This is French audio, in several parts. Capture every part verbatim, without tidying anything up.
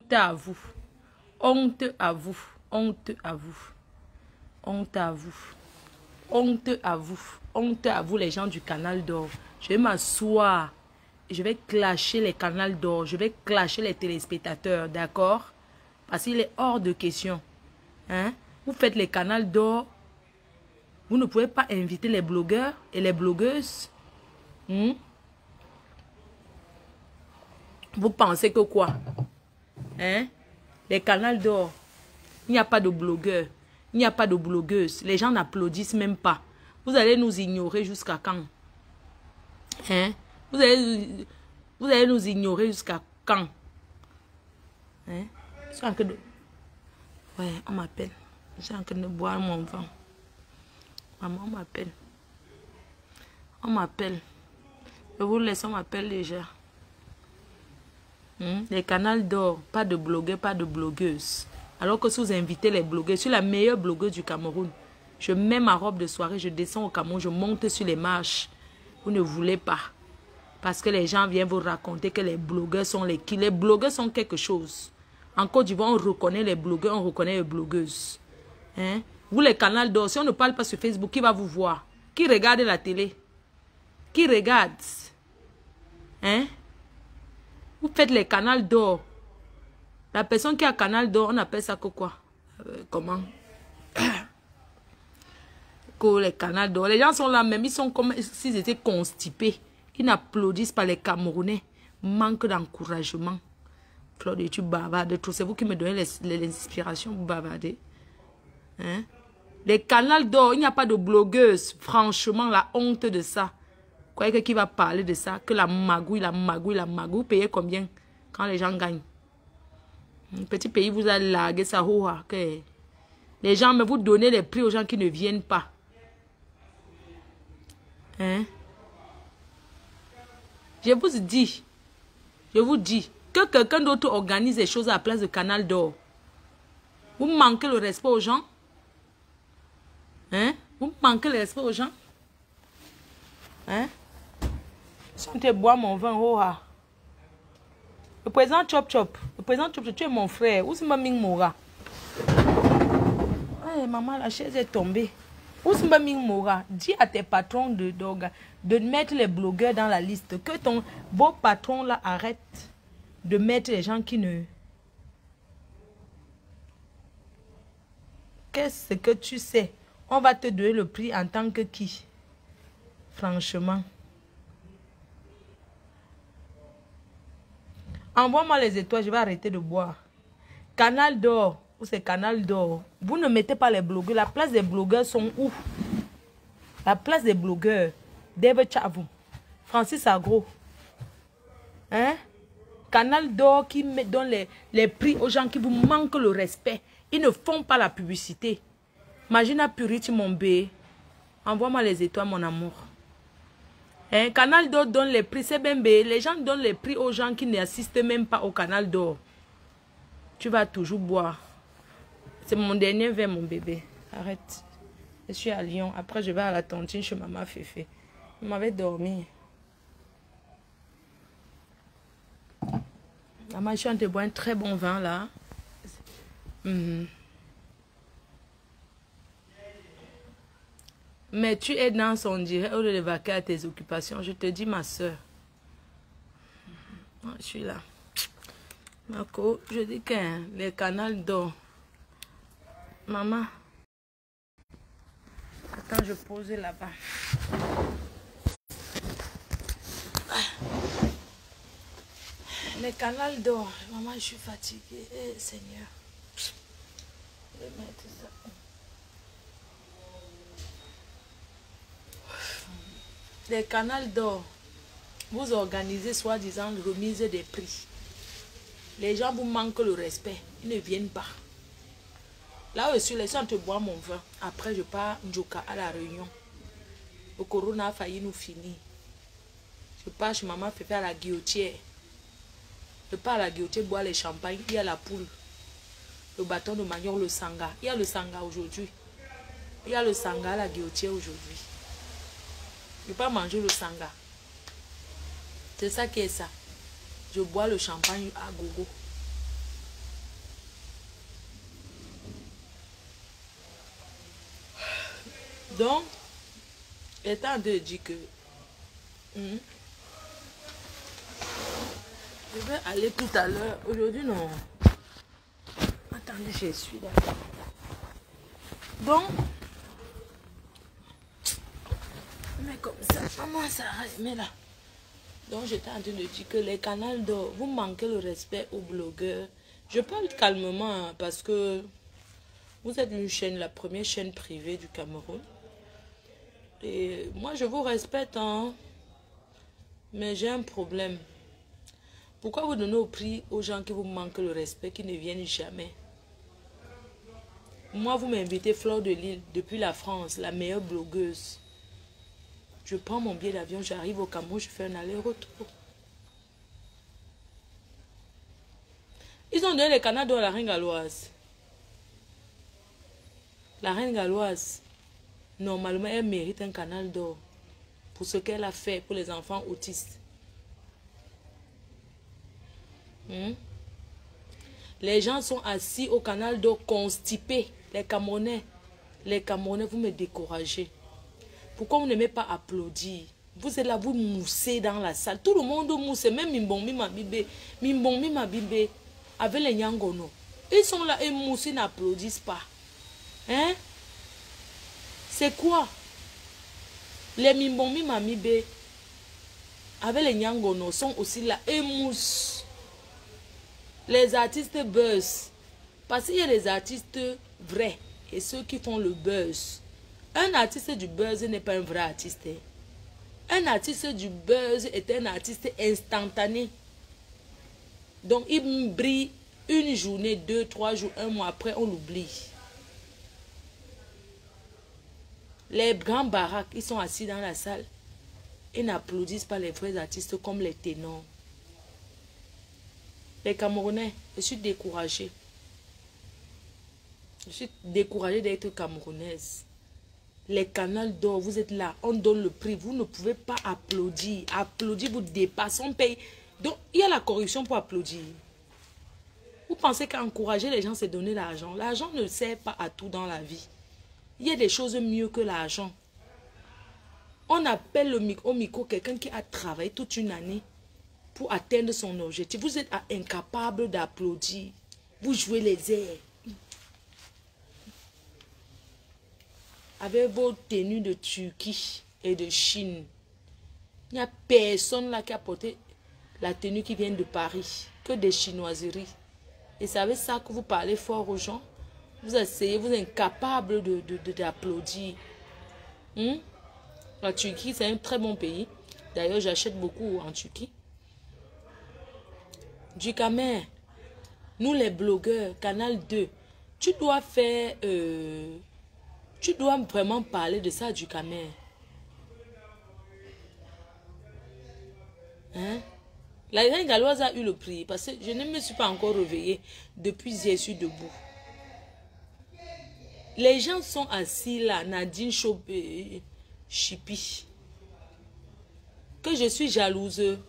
Honte à vous. Honte à vous. Honte à vous. Honte à vous. Honte à vous. Honte à vous, les gens du canal d'or. Je vais m'asseoir. Je vais clasher les canaux d'or. Je vais clasher les téléspectateurs. D'accord? Parce qu'il est hors de question. Hein? Vous faites les canaux d'or. Vous ne pouvez pas inviter les blogueurs et les blogueuses. Hmm? Vous pensez que quoi? Hein? Les canaux d'or. Il n'y a pas de blogueurs. Il n'y a pas de blogueuses. Les gens n'applaudissent même pas. Vous allez nous ignorer jusqu'à quand? Hein? Vous allez, vous allez nous ignorer jusqu'à quand? Hein? Je suis en train de... Ouais, on m'appelle. Je suis en train de boire mon vin. Maman, on m'appelle. On m'appelle. Je vous laisse, on m'appelle déjà. Hmm? Les canaux d'or, pas de blogueurs, pas de blogueuses. Alors que si vous invitez les blogueurs, je suis la meilleure blogueuse du Cameroun. Je mets ma robe de soirée, je descends au Cameroun, je monte sur les marches. Vous ne voulez pas. Parce que les gens viennent vous raconter que les blogueurs sont les qui. Les blogueurs sont quelque chose. En Côte d'Ivoire, on reconnaît les blogueurs, on reconnaît les blogueuses. Hein? Vous, les canaux d'or, si on ne parle pas sur Facebook, qui va vous voir? Qui regarde la télé? Qui regarde? Hein? Vous faites les canaux d'or. La personne qui a canal d'or, on appelle ça que quoi? Euh, comment? Que les canaux d'or. Les gens sont là même, ils sont comme s'ils étaient constipés. Ils n'applaudissent pas les Camerounais. Manque d'encouragement. Claude, tu bavardes trop. C'est vous qui me donnez l'inspiration pour bavarder. Hein? Les canaux d'or, il n'y a pas de blogueuse. Franchement, la honte de ça. Croyez que qui va parler de ça? Que la magouille, la magouille, la magouille. Vous payez combien quand les gens gagnent? Un petit pays vous a largué ça. Que les gens, mais vous donnez les prix aux gens qui ne viennent pas. Hein? Je vous dis, je vous dis, que quelqu'un d'autre organise des choses à la place de canal d'or. Vous manquez le respect aux gens? Hein? Vous manquez le respect aux gens? Hein? Si on te boit mon vin, oh ah. Le président Chop Chop, le président Chop Chop, tu es mon frère. Où c'est ma ming mora? Hey, maman, la chaise est tombée. Où c'est ma ming mora? Dis à tes patrons de, de, de mettre les blogueurs dans la liste. Que ton beau patron là arrête de mettre les gens qui ne... Qu'est-ce que tu sais? On va te donner le prix en tant que qui? Franchement. Envoie-moi les étoiles, je vais arrêter de boire. Canal d'or, ou c'est canal d'or. Vous ne mettez pas les blogueurs. La place des blogueurs sont où? La place des blogueurs. David Chavou, Francis Agro. Hein? Canal d'or qui met, donne les, les prix aux gens qui vous manquent le respect. Ils ne font pas la publicité. Imagine à Purity, mon bébé. Envoie-moi les étoiles, mon amour. Hein? Canal d'or donne les prix, c'est bien bé. Les gens donnent les prix aux gens qui n'assistent même pas au canal d'or. Tu vas toujours boire. C'est mon dernier verre, mon bébé. Arrête. Je suis à Lyon. Après, je vais à la tontine chez maman Féfé. Il m'avait dormi. Maman, je suis en train de boire un très bon vin là. Mm-hmm. Mais tu es dans son direct au lieu de vaquer à tes occupations. Je te dis, ma soeur. Je suis là. Marco, je dis que les canaux d'or. Maman. Attends, je pose là-bas. Les canaux d'or. Maman, je suis fatiguée. Eh, Seigneur. Je vais mettre ça. Les canaux d'or, vous organisez soi-disant remise des prix. Les gens vous manquent le respect. Ils ne viennent pas. Là où je suis, laissez te boire mon vin. Après, je pars Njoka à la Réunion. Le corona a failli nous finir. Je pars chez maman Féfé à la guillotière. Je pars à la guillotière boire les champagnes. Il y a la poule. Le bâton de manioc, le sanga. Il y a le sanga aujourd'hui. Il y a le sanga à la guillotière aujourd'hui. Je ne peux pas manger le sanga. C'est ça qui est ça. Je bois le champagne à gogo. Donc, étant de dire que hmm, je vais aller tout à l'heure. Aujourd'hui, non. Attendez, je suis là. Donc, mais comme ça, maman, ça mais là. Donc, j'étais en train de dire que les canaux d'or, vous manquez le respect aux blogueurs. Je parle calmement hein, parce que vous êtes une chaîne, la première chaîne privée du Cameroun. Et moi, je vous respecte, hein, mais j'ai un problème. Pourquoi vous donnez au prix aux gens qui vous manquent le respect, qui ne viennent jamais? Moi, vous m'invitez Fleur de Lille depuis la France, la meilleure blogueuse. Je prends mon billet d'avion, j'arrive au Cameroun, je fais un aller-retour. Ils ont donné les canaux d'or à la reine galloise. La reine galloise, normalement, elle mérite un canal d'or pour ce qu'elle a fait pour les enfants autistes. Hmm? Les gens sont assis au canal d'or constipés. Les Camerounais, les Camerounais, vous me découragez. Pourquoi vous n'aimez pas applaudir? Vous êtes là, vous moussez dans la salle. Tout le monde mousse, même Mimbombi Mabibé. Mimbombi Mabibé, avec les Nyangono. Ils sont là et moussent, ils n'applaudissent pas. Hein? C'est quoi? Les Mimbombi Mabibé, avec les Nyangono, sont aussi là et moussent. Les artistes buzz. Parce qu'il y a les artistes vrais et ceux qui font le buzz. Un artiste du buzz n'est pas un vrai artiste. Un artiste du buzz est un artiste instantané. Donc il brille une journée, deux, trois jours, un mois après, on l'oublie. Les grands baraques, ils sont assis dans la salle. Ils n'applaudissent pas les vrais artistes comme les ténors. Les Camerounais, je suis découragée. Je suis découragée d'être camerounaise. Les canaux d'or, vous êtes là, on donne le prix, vous ne pouvez pas applaudir. Applaudir vous dépasse, on paye. Donc, il y a la corruption pour applaudir. Vous pensez qu'encourager les gens, c'est donner l'argent. L'argent ne sert pas à tout dans la vie. Il y a des choses mieux que l'argent. On appelle le micro, au micro quelqu'un qui a travaillé toute une année pour atteindre son objectif. Vous êtes incapable d'applaudir. Vous jouez les airs. Avec vos tenues de Turquie et de Chine. Il n'y a personne là qui a porté la tenue qui vient de Paris. Que des chinoiseries. Et c'est avec ça que vous parlez fort aux gens. Vous essayez, vous êtes incapable de, de, de, d'applaudir. Hmm? La Turquie, c'est un très bon pays. D'ailleurs, j'achète beaucoup en Turquie. Du Camer, nous les blogueurs, Canal deux, tu dois faire... Euh, tu dois vraiment parler de ça, du Camer. Hein? La reine galloise a eu le prix parce que je ne me suis pas encore réveillée depuis hier, je suis debout. Les gens sont assis là, Nadine Chopé, Chipi. Que je suis jalouse.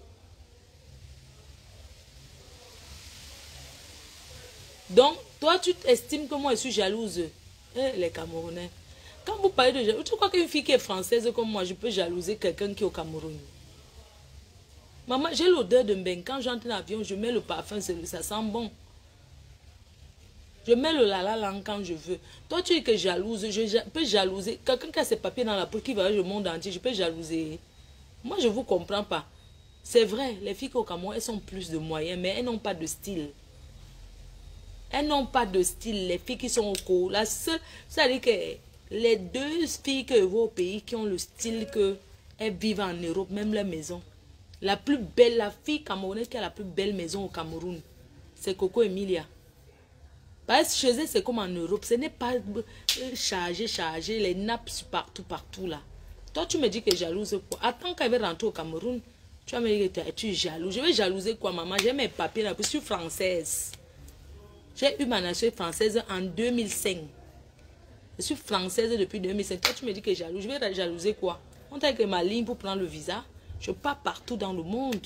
Donc, toi, tu estimes que moi, je suis jalouse. Eh, les Camerounais. Quand vous parlez de jalousie, tu crois qu'une fille qui est française comme moi, je peux jalouser quelqu'un qui est au Cameroun? Maman, j'ai l'odeur de Mben. Quand j'entre dans l'avion, je mets le parfum, ça sent bon. Je mets le lala quand je veux. Toi, tu es que jalouse, je peux jalouser. Quelqu'un qui a ses papiers dans la peau, qui voyage le monde entier, je peux jalouser. Moi, je ne vous comprends pas. C'est vrai, les filles au Cameroun, elles ont plus de moyens, mais elles n'ont pas de style. Elles n'ont pas de style, les filles qui sont au cours. La seule, c'est-à-dire que les deux filles que je vois au pays qui ont le style que elles vivent en Europe, même leur maison. La plus belle, la fille camerounaise qui a la plus belle maison au Cameroun, c'est Coco Emilia. Parce que chez eux, c'est comme en Europe. Ce n'est pas chargé, chargé, les nappes partout, partout là. Toi, tu me dis que jalouse quoi? Attends qu'elle va rentrer au Cameroun, tu vas me dire que tu es jaloux. Je vais jalouser quoi, maman? J'ai mes papiers là, je suis française. J'ai eu ma nationalité française en deux mille cinq. Je suis française depuis deux mille cinq. Toi, tu me dis que jaloux. Je vais jalouser quoi? On t'a que ma ligne pour prendre le visa. Je pars partout dans le monde.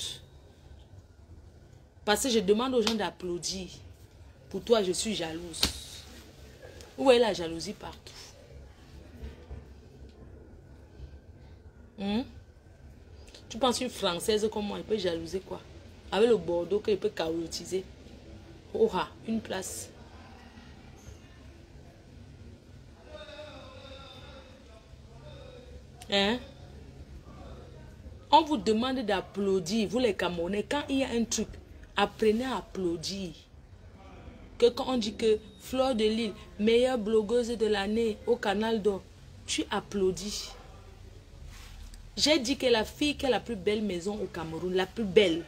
Parce que je demande aux gens d'applaudir. Pour toi, je suis jalouse. Où est la jalousie partout? Hmm? Tu penses une Française comme moi, elle peut jalouser quoi? Avec le Bordeaux qu'elle peut chaotiser. Oh ah, une place. Hein? On vous demande d'applaudir, vous les Camerounais. Quand il y a un truc, apprenez à applaudir. Que quand on dit que Fleur de Lille, meilleure blogueuse de l'année au Canal d'Or, tu applaudis. J'ai dit que la fille qui a la plus belle maison au Cameroun, la plus belle,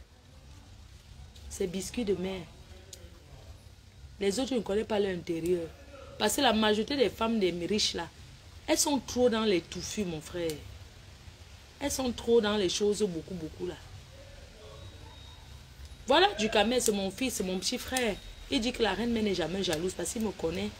c'est Biscuit de Mer. Les autres, je ne connais pas leur intérieur. Parce que la majorité des femmes des riches là, elles sont trop dans les touffus, mon frère. Elles sont trop dans les choses beaucoup, beaucoup là. Voilà, Ducamel, c'est mon fils, c'est mon petit frère. Il dit que la reine n'est jamais jalouse parce qu'il me connaît.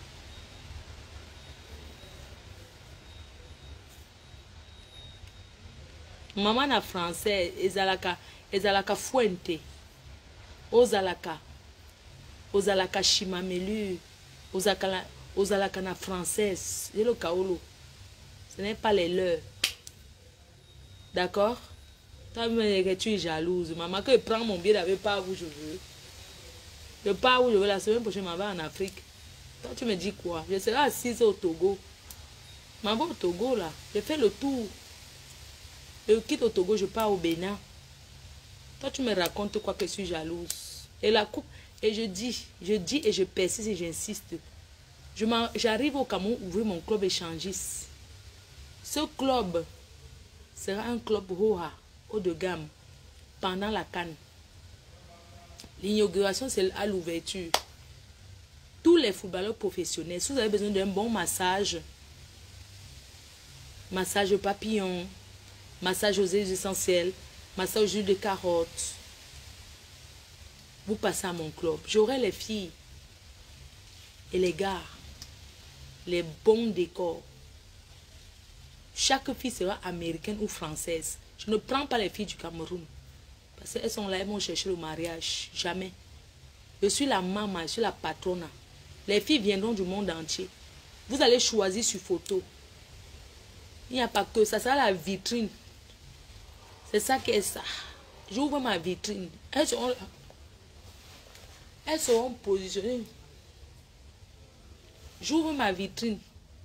Maman na français, ezalaka, ezalaka fuente. Ozalaka. Ozalaka chimamelu. Ozalaka, ozalaka na française. C'est le kaolo. Ce n'est pas les leurs. D'accord? Toi, tu es jalouse. Maman, que je prends mon billet d'avion, pas où je veux. Je pars où je veux. La semaine prochaine, je m'en vais en Afrique. Toi, tu me dis quoi? Je serai assise au Togo. Je m'en vais au Togo, là. Je fais le tour. Je quitte au Togo, je pars au Bénin. Toi, tu me racontes quoi que je suis jalouse. Et la coupe, et je dis, je dis et je persiste et j'insiste. J'arrive au Cameroun ouvrir mon club échangiste. Ce club sera un club Roha, haut de gamme, pendant la CAN. L'inauguration, c'est à l'ouverture. Tous les footballeurs professionnels, si vous avez besoin d'un bon massage, massage papillon, massage aux huiles essentielles, massage aux huiles de carotte, vous passez à mon club. J'aurai les filles et les gars, les bons décors. Chaque fille sera américaine ou française. Je ne prends pas les filles du Cameroun. Parce qu'elles sont là, elles vont chercher le mariage. Jamais. Je suis la maman, je suis la patronne. Les filles viendront du monde entier. Vous allez choisir sur photo. Il n'y a pas que ça, ça sera la vitrine. C'est ça qui est ça. J'ouvre ma vitrine. Elles seront là. Elles seront positionnées. J'ouvre ma vitrine.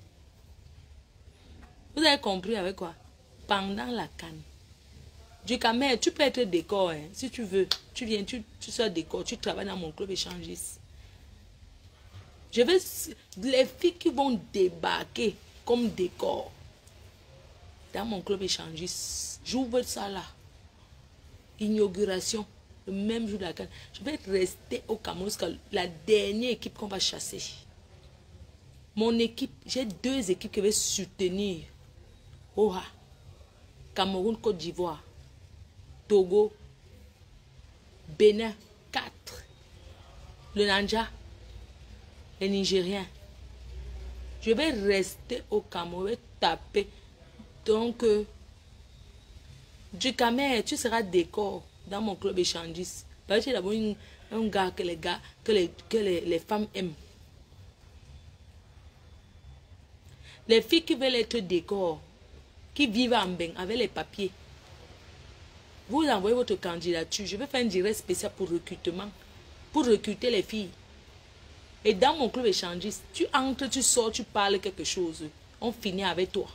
Vous avez compris avec quoi? Pendant la canne. Ducamel, tu peux être décor, hein, si tu veux. Tu viens, tu, tu sois décor, tu travailles dans mon club échangiste. Je veux les filles qui vont débarquer comme décor dans mon club échangiste. J'ouvre ça là. Inauguration, le même jour de la canne. Je vais rester au Cameroun jusqu'à la dernière équipe qu'on va chasser. Mon équipe, j'ai deux équipes qui vont soutenir. Oha, Cameroun, Côte d'Ivoire, Togo, Bénin, quatre. Le Nanja, les Nigériens. Je vais rester au Cameroun, je vais taper. Donc, euh, Ducamel, tu seras décor dans mon club échangiste. Parce que tu es d'abord un gars que les gars, que les, que les, les femmes aiment. Les filles qui veulent être décor, qui vivent en bain avec les papiers, vous envoyez votre candidature. Je vais faire un direct spécial pour recrutement, pour recruter les filles. Et dans mon club échangiste, tu entres, tu sors, tu parles quelque chose. On finit avec toi.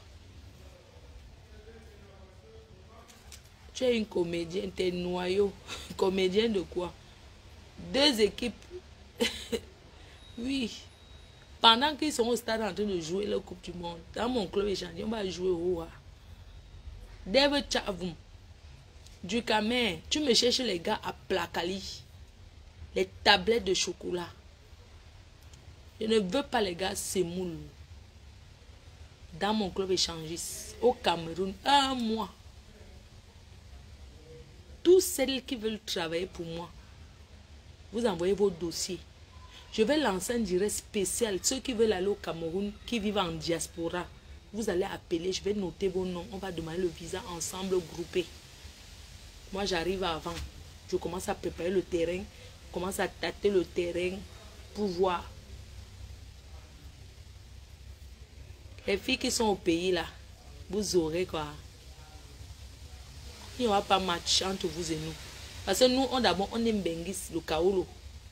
Tu es une comédienne, tu es noyau. Comédienne de quoi? Deux équipes. Oui. Pendant qu'ils sont au stade en train de jouer la Coupe du Monde, dans mon club échangé, on va jouer au Roa. David Chavum, Ducamel, tu me cherches les gars à Placali. Les tablettes de chocolat. Je ne veux pas les gars semoule. Dans mon club échangiste, au Cameroun, un mois. Tous celles qui veulent travailler pour moi, vous envoyez vos dossiers. Je vais lancer un direct spécial. Ceux qui veulent aller au Cameroun, qui vivent en diaspora, vous allez appeler, je vais noter vos noms. On va demander le visa ensemble, groupé. Moi, j'arrive avant. Je commence à préparer le terrain. Je commence à tâter le terrain pour voir. Les filles qui sont au pays là, Vous aurez quoi. Il n'y aura pas match entre vous et nous. Parce que nous, on d'abord, on aime Bengis, le Kaolo.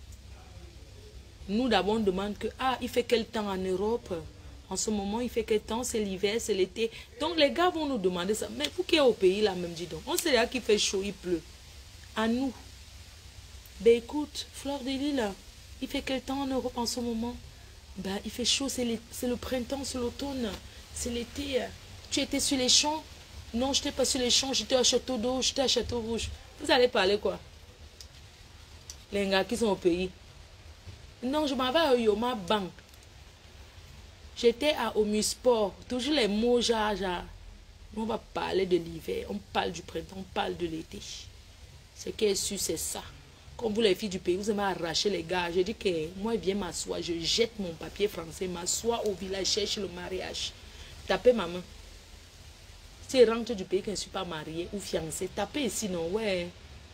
Nous d'abord, on demande que, ah, il fait quel temps en Europe? En ce moment, il fait quel temps? C'est l'hiver, c'est l'été. Donc, les gars vont nous demander ça. Mais vous qui êtes au pays, là même, dis donc. On sait là qu'il fait chaud, il pleut. À nous. Ben écoute, Fleur de Lille, il fait quel temps en Europe en ce moment? Ben, il fait chaud, c'est le printemps, c'est l'automne, c'est l'été. Tu étais sur les champs? Non, je n'étais pas sur les champs, j'étais à Château d'eau, j'étais à Château Rouge. Vous allez parler quoi? Les gars qui sont au pays. Non, je m'en vais à Yoma Bank. J'étais à Omusport. Toujours les mots, genre, genre. On va parler de l'hiver, on parle du printemps, on parle de l'été. Ce qui est sûr, c'est ça. Comme vous les filles du pays, vous aimez arracher les gars. Je dis que moi, je viens m'asseoir, je jette mon papier français, m'assois au village, cherche le mariage. Tapez ma main. Si je rentre du pays que je ne suis pas mariée ou fiancée, tapez ici, non, ouais.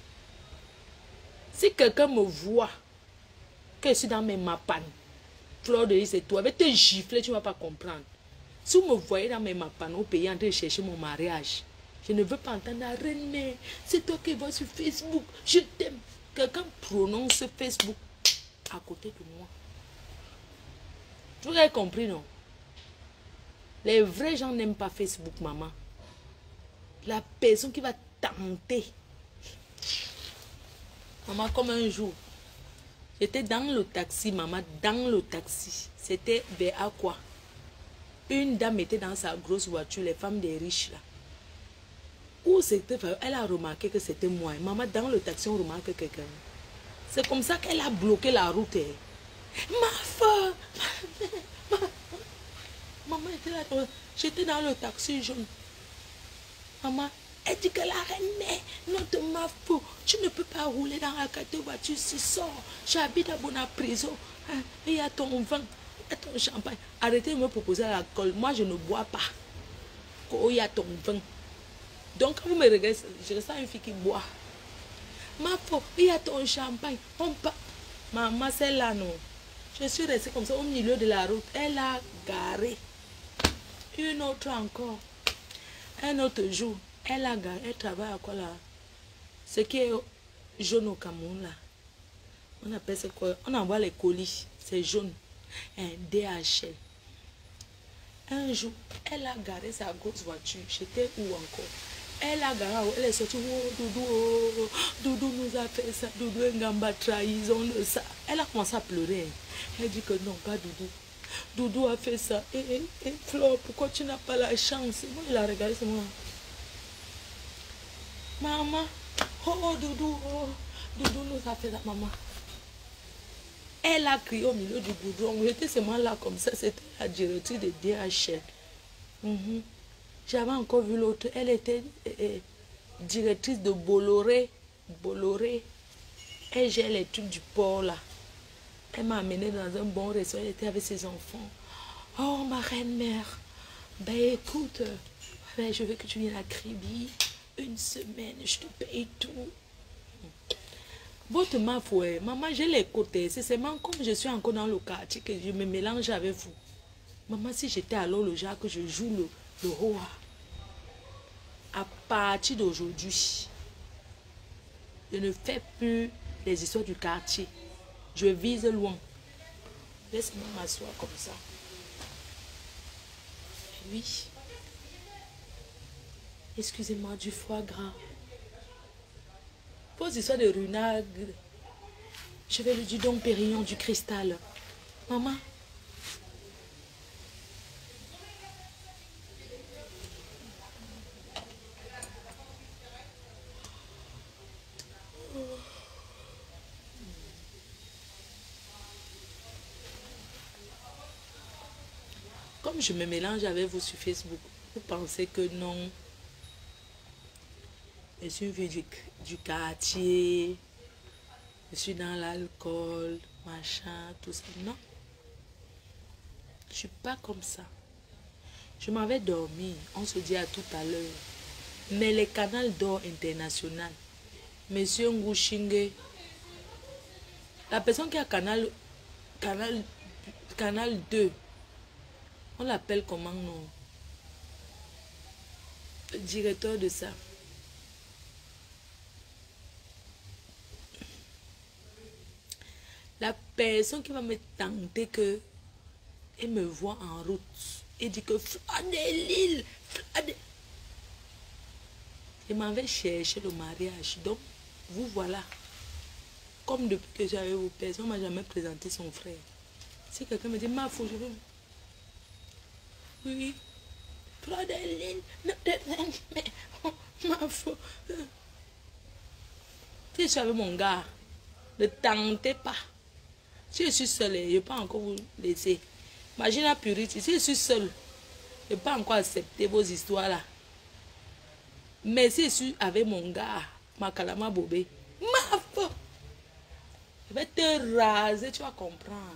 Si quelqu'un me voit que je suis dans mes mapanes, Fleur de Lys, c'est toi, avec te gifler, tu ne vas pas comprendre. Si vous me voyez dans mes mapanes au pays en train de chercher mon mariage, je ne veux pas entendre la reine, mais c'est toi qui vas sur Facebook, je t'aime. Quelqu'un prononce Facebook à côté de moi. Vous avez compris, non? Les vrais gens n'aiment pas Facebook, maman. La personne qui va tenter. Maman, comme un jour, j'étais dans le taxi, maman, dans le taxi. C'était vers quoi? Une dame était dans sa grosse voiture, les femmes des riches là. Où c'était, elle a remarqué que c'était moi. Maman, dans le taxi, on remarque quelqu'un. C'est comme ça qu'elle a bloqué la route. Ma femme, ma, ma, maman était là. J'étais dans le taxi jaune. Maman, elle dit que la reine, mais non de ma faute. Tu ne peux pas rouler dans la carte de voiture si sort. J'habite à Bona prison. Il y a ton vin, il y a ton champagne. Arrêtez de me proposer l'alcool. Moi, je ne bois pas. Il y a ton vin. Donc, quand vous me regardez, je ressens une fille qui boit. Ma pauvre, il y a ton champagne. On pa... Maman, c'est là, non. Je suis restée comme ça au milieu de la route. Elle a garé. Une autre encore. Un autre jour, elle a garé. Elle travaille à quoi là? Ce qui est jaune au Cameroun là. On appelle ça quoi? On envoie les colis. C'est jaune. Un D H L. Un jour, elle a garé sa grosse voiture. J'étais où encore? Elle a garé, elle est sortie, oh, Doudou, oh, Doudou nous a fait ça, Doudou Ngamba trahison de ça. Elle a commencé à pleurer. Elle dit que non, pas Doudou. Doudou a fait ça. Et, et, et Flore, pourquoi tu n'as pas la chance? Moi, il a regardé, c'est moi. Maman, oh, Doudou, oh, Doudou nous a fait ça, maman. Elle a crié au milieu du goudron. J'étais seulement là comme ça, c'était la directrice de D H L. Mm-hmm. J'avais encore vu l'autre. Elle était euh, directrice de Bolloré. Bolloré. Elle gère les trucs du port là. Elle m'a amené dans un bon restaurant. Elle était avec ses enfants. Oh, ma reine mère. Ben écoute, ben, je veux que tu viennes à Kribi. Une semaine, je te paye tout. Votre ma foi, maman, j'ai les côtés. C'est seulement comme je suis encore dans le quartier que je me mélange avec vous. Maman, si j'étais alors le genre que je joue le, le roi. À partir d'aujourd'hui, je ne fais plus les histoires du quartier. Je vise loin. Laisse-moi m'asseoir comme ça. Oui. Excusez-moi, du foie gras. Vos histoires de runag. Je vais le du Dom Pérignon du cristal. Maman. Comme je me mélange avec vous sur Facebook, vous pensez que non. Je suis une fille du, du quartier. Je suis dans l'alcool, machin, tout ça. Non. Je ne suis pas comme ça. Je m'en vais dormir. On se dit à tout à l'heure. Mais les canaux d'or international, Monsieur Ngushinge, la personne qui a canal, canal, canal deux, on l'appelle comment non? le directeur de ça. La personne qui va me tenter que elle me voit en route et dit que Fladelil, Fladel. Je m'en vais chercher le mariage. Donc, vous voilà. Comme depuis que j'avais vos personnes, on ne m'a jamais présenté son frère. Si quelqu'un me dit, ma fou, je veux. Oui. Fladelil, mais ma fou. Si je suis avec mon gars, ne tentez pas. Si je suis seule, je ne peux pas encore vous laisser. Imagine la purité. Si je suis seule, je ne peux pas encore accepter vos histoires là. Mais si je suis avec mon gars, ma calama bobé, ma foi, je vais te raser, tu vas comprendre.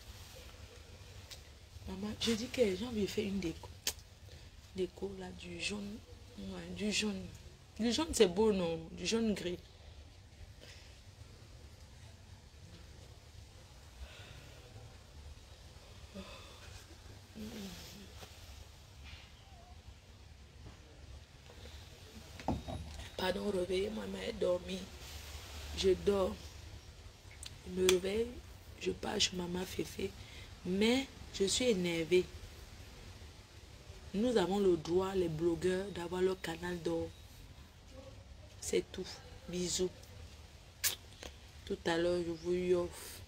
Maman, je dis que j'ai envie de faire une déco. Déco là, du jaune. Ouais, du jaune. Du jaune, c'est beau, non? Du jaune gris. Pardon, réveillez-moi, mais dormi. Je dors. Je me réveille, je pars chez maman Féfé. Mais je suis énervée. Nous avons le droit, les blogueurs, d'avoir leur canal d'or. C'est tout. Bisous. Tout à l'heure, je vous offre.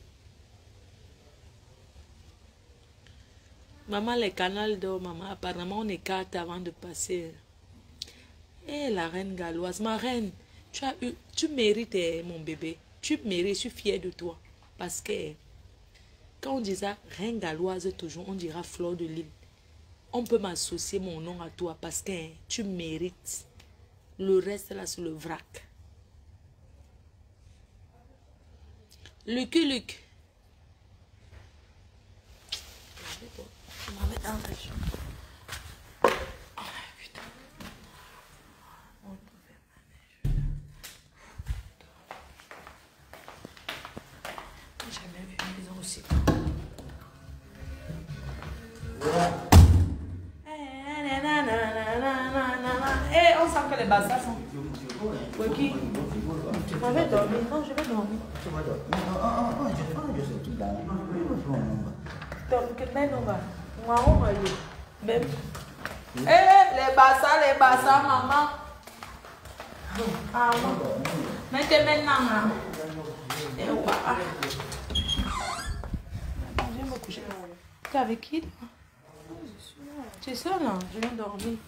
Maman, les canals d'or, maman, apparemment, on écarte avant de passer. Eh, la reine galloise, ma reine, tu as eu, tu mérites, eh, mon bébé. Tu mérites, je suis fière de toi. Parce que, quand on dit ça, reine galloise, toujours, on dira fleur de l'île. On peut m'associer mon nom à toi parce que hein, tu mérites. Le reste, là, c'est le vrac. Lucky Luc. Je m'en vais dans la chambre. Eh, on sent que les bassins sont... Oui, qui? Je vais dormir. Non, je vais dormir. Tu vas dormir. Non, non, non, je fais je sais tout là. Donc, mais non, va. Moi, on va y même. Eh, les bassins, les bassins, maman. Ah, non. Mettez maintenant, là. Et on va. Je vais me coucher. Tu es avec qui? Tu es seule, là? Je viens dormir.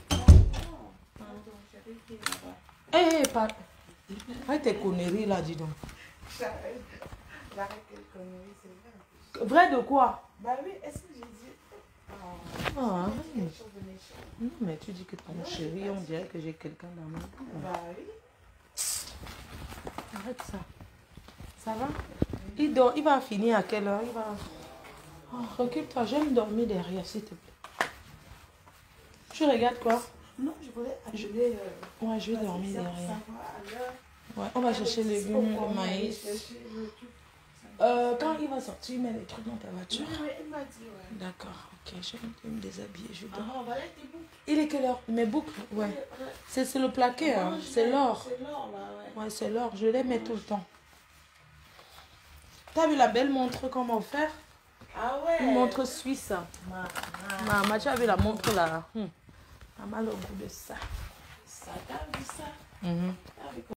Eh, hey, pas. Arrête tes conneries là, dis donc. J'arrête tes conneries, c'est vrai. Vrai de quoi? Bah oui, est-ce que j'ai dit. Oh, ah, oui. Non, mais tu dis que ton chéri, on dirait que j'ai quelqu'un dans mon cœur. Bah oui. Arrête ça. Ça va? Il, dort, il va finir à quelle heure? Il va. Oh, recule-toi, j'aime dormir derrière, s'il te plaît. Tu regardes quoi? Non, je voulais appeler. Euh, ouais, je vais dormir derrière. Ouais, on va chercher les légumes, le maïs. Euh, quand il va sortir, mets les trucs dans ta voiture. Oui, oui, il m'a dit, ouais. D'accord, ok, je vais me déshabiller. Je dors. Ah, voilà tes boucles. Il est quelle heure? Mes boucles, ouais. C'est le plaqué, hein. C'est l'or. C'est l'or, là, ouais. Ouais, c'est l'or. Je les mets tout le temps. T'as vu la belle montre qu'on m'a offert? Ah ouais. Une montre suisse. Maman. Maman, tu as vu la montre là? Hum. Maman, le goût de ça. Ça, t'as vu ça? Mm-hmm.